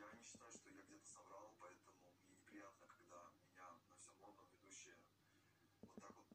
Я не считаю, что я где-то соврал, поэтому мне неприятно, когда меня на всем модном ведущие вот так вот